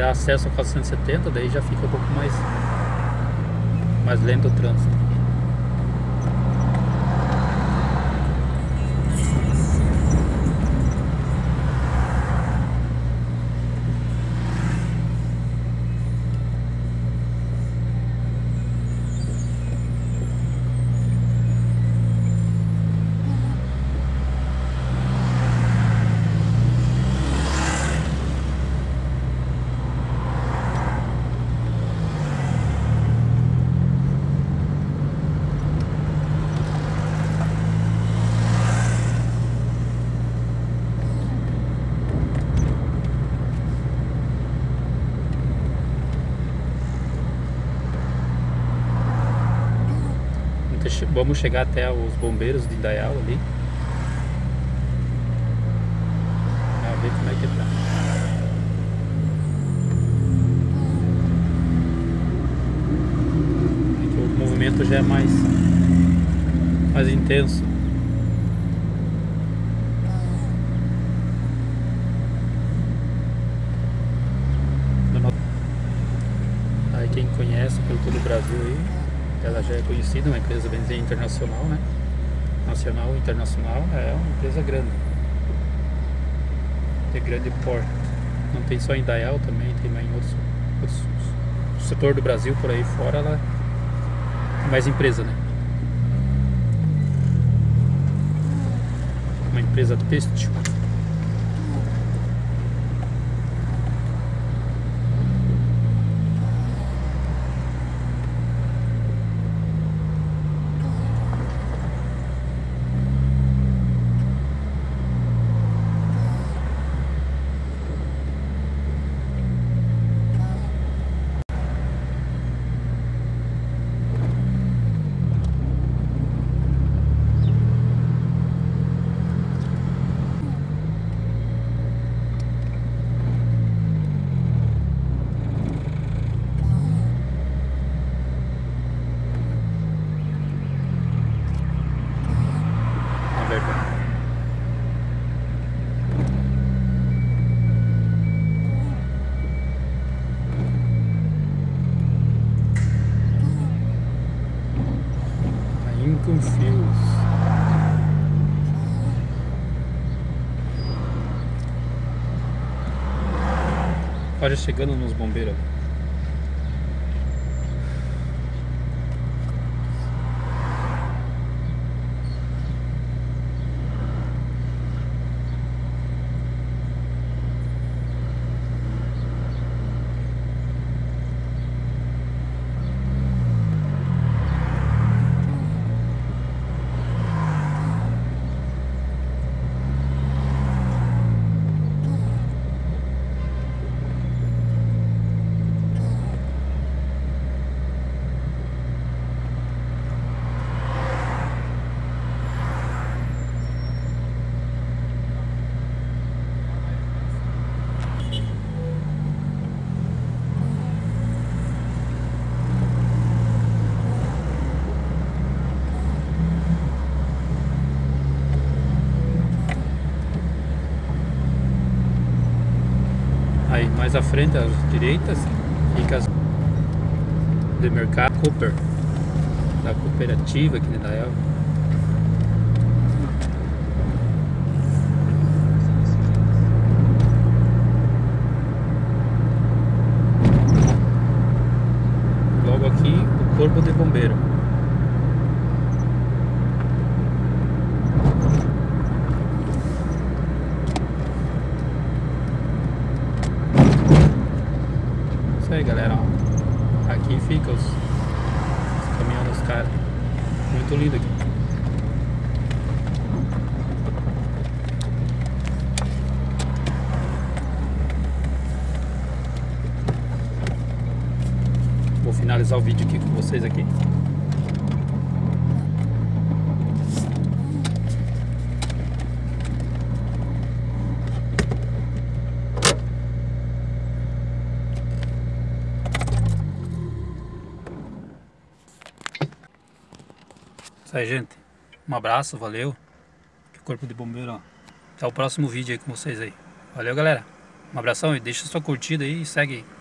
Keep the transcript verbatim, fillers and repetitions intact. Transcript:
dá acesso a quatrocentos e setenta, daí já fica um pouco mais, mais lento o trânsito. Vamos chegar até os bombeiros de Indaial ali. Pra ver como é que tá. Aqui o movimento já é mais, mais intenso. Aí quem conhece pelo todo o Brasil aí, ela já é conhecida, uma empresa, bem dizer, internacional, né? Nacional e internacional, é uma empresa grande, de grande porte. Não tem só em Indaial, também tem mais em outros, outros setor do Brasil, por aí fora, ela é mais empresa, né? Uma empresa têxtil. Com fios. Olha, chegando nos bombeiros. Aí mais à frente, às direitas, fica as de mercado Cooper, da cooperativa aqui de Indaial. Logo aqui, o corpo de bombeiro. Isso aí, galera, ó. Aqui fica os, os caminhões dos caras. Muito lindo aqui. Vou finalizar o vídeo aqui com vocês aqui. Isso aí, gente. Um abraço, valeu. Corpo de bombeiro, ó. Até o próximo vídeo aí com vocês aí. Valeu, galera. Um abração e deixa sua curtida aí e segue aí.